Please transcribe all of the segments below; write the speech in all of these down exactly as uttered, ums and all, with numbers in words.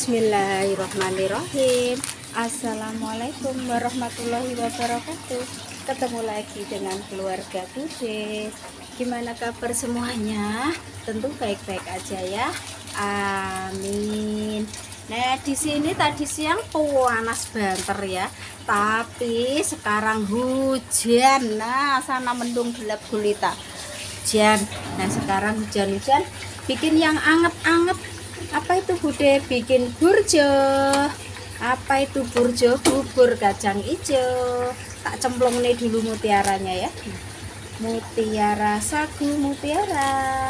Bismillahirrahmanirrahim. Assalamualaikum warahmatullahi wabarakatuh. Ketemu lagi dengan keluarga Bude. Gimana kabar semuanya? Tentu baik-baik aja ya. Amin. Nah, di sini tadi siang panas banter ya. Tapi sekarang hujan. Nah, sana mendung gelap gulita. Hujan. Nah, sekarang hujan-hujan bikin yang anget-anget. Apa itu Bude? Bikin burjo. Apa itu burjo? Bubur kacang hijau. Tak cemplung nih dulu mutiaranya ya. Mutiara sagu mutiara.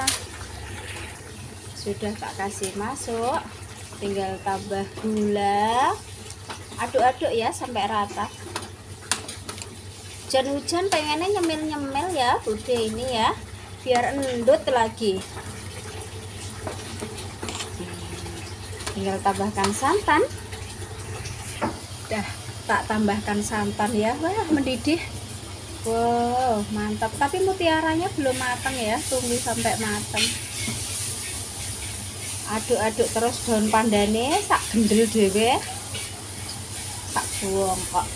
Sudah tak kasih masuk. Tinggal tambah gula. Aduk-aduk ya sampai rata. Hujan-hujan pengennya nyemil-nyemil ya Bude ini ya. Biar endut lagi. Tinggal tambahkan santan. Dah tak tambahkan santan ya. Wah, mendidih. Wow, mantap. Tapi mutiaranya belum matang ya. Tunggu sampai matang. Aduk-aduk terus daun pandane sak gendel dhewe. Sak buang kok.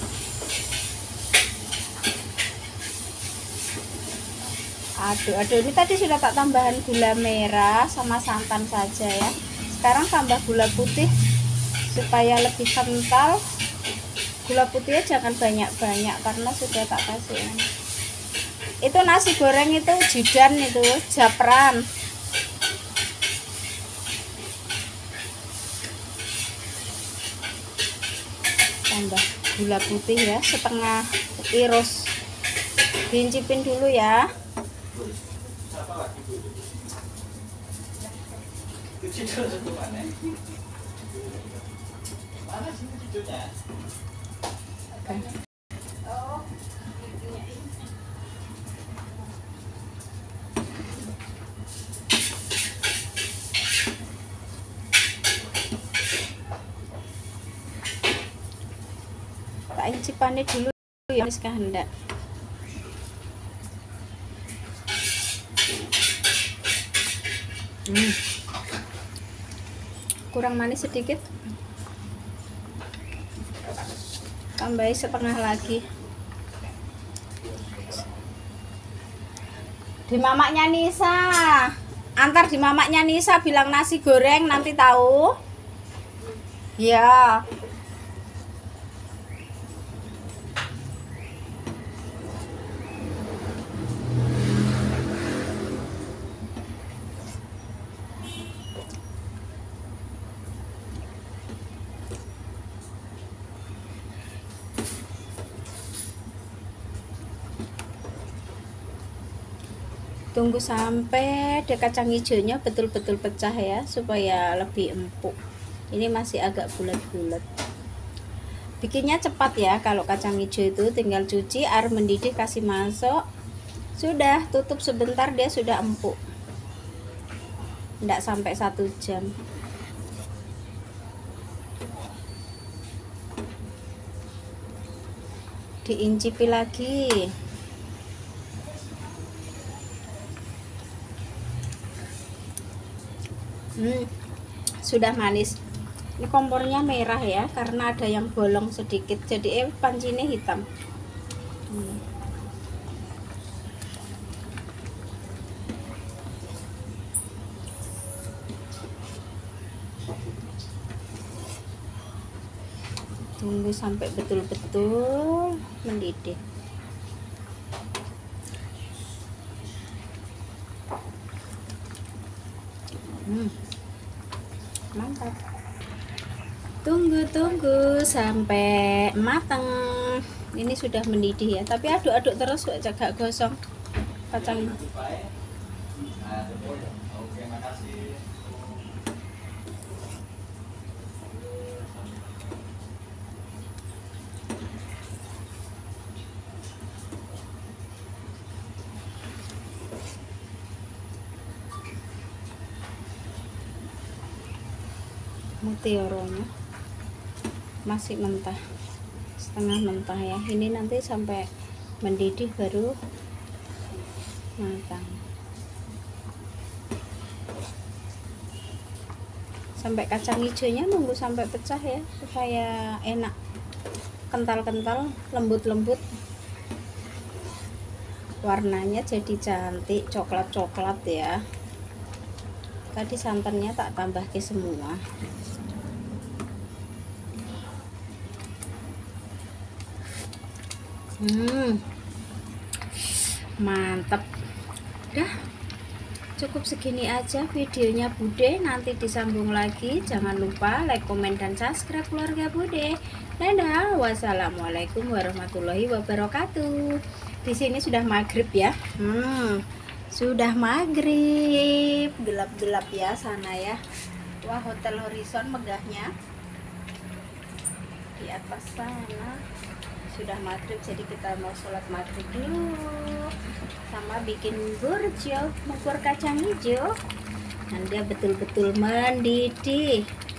Aduk-aduk. Ini tadi sudah tak tambahan gula merah sama santan saja ya. Sekarang tambah gula putih supaya lebih kental. Gula putihnya jangan banyak-banyak karena sudah tak kasih. Itu nasi goreng itu jidan itu japran. Tambah gula putih ya setengah irus. Diincipin dulu ya. Tak incipannya dulu ya wis kehendak. Hmm. Kurang manis sedikit. Tambahin setengah lagi. Di mamaknya Nisa. Antar di mamaknya Nisa bilang nasi goreng nanti tahu. Ya. Tunggu sampai deh kacang hijaunya betul-betul pecah ya supaya lebih empuk. Ini masih agak bulat-bulat. Bikinnya cepat ya kalau kacang hijau itu, tinggal cuci, air mendidih kasih masuk. Sudah, tutup sebentar dia sudah empuk. Tidak sampai satu jam. Diincipi lagi. Hmm, sudah manis. Ini kompornya merah ya karena ada yang bolong sedikit, jadi eh pancinya hitam. Hmm. Tunggu sampai betul-betul mendidih. Hmm. Mantap. Tunggu-tunggu sampai matang. Ini sudah mendidih ya, tapi aduk-aduk terus jaga gosong kacang. Mutiaranya masih mentah, setengah mentah ya. Ini nanti sampai mendidih baru matang. sampai kacang hijaunya nunggu sampai pecah ya, supaya enak, kental-kental, lembut-lembut, warnanya jadi cantik coklat-coklat ya. Tadi santannya tak tambah ke semua. Hmm, mantap. Dah, cukup segini aja videonya Bude, nanti disambung lagi. Jangan lupa like, komen, dan subscribe keluarga Bude. Dadah, wassalamualaikum warahmatullahi wabarakatuh. Di sini sudah maghrib ya. Hmm, sudah maghrib, gelap-gelap ya sana ya. Wah, Hotel Horizon megahnya di atas sana. Sudah maghrib, jadi kita mau sholat maghrib dulu sama bikin burjo, bubur kacang hijau, dan dia betul-betul mendidih.